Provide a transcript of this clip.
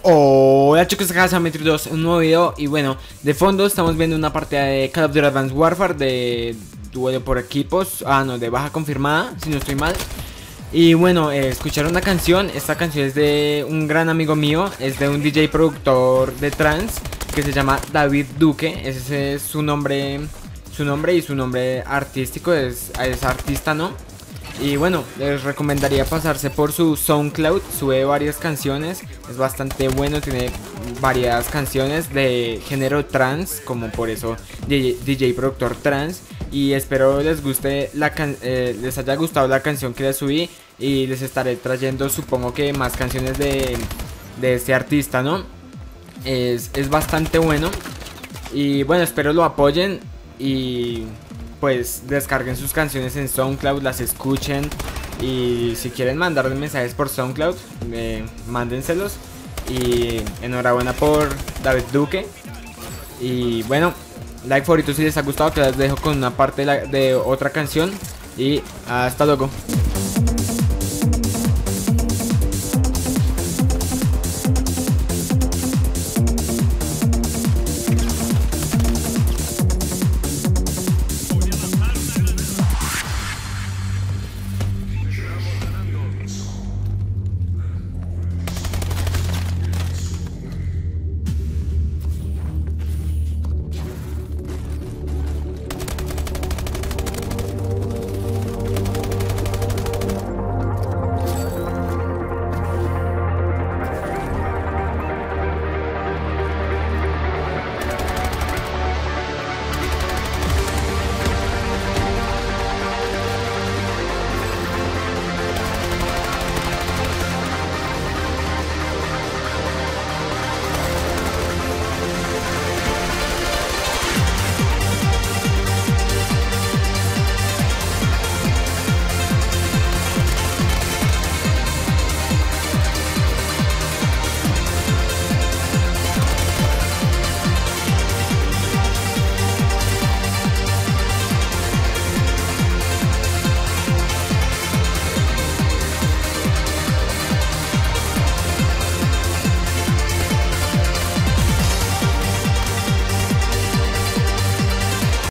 Hola chicos, acá Sametri 2, un nuevo video. Y bueno, de fondo estamos viendo una partida de Call of Duty Advanced Warfare de duelo por equipos. No, de baja confirmada, si no estoy mal. Y bueno, escucharon una canción. Esta canción es de un gran amigo mío. Es de un DJ productor de trance que se llama David Duque. Ese es su nombre y su nombre artístico es artista, ¿no? Y bueno, les recomendaría pasarse por su SoundCloud. Sube varias canciones, es bastante bueno, tiene varias canciones de género trance, como por eso DJ productor trance. Y espero les guste les haya gustado la canción que les subí. Y les estaré trayendo, supongo que más canciones de este artista, ¿no? Es bastante bueno. Y bueno, espero lo apoyen y pues descarguen sus canciones en SoundCloud, las escuchen. Y si quieren mandarle mensajes por SoundCloud, mándenselos. Y enhorabuena por David Duque. Y bueno, like, favorito si les ha gustado, que les dejo con una parte de otra canción. Y hasta luego.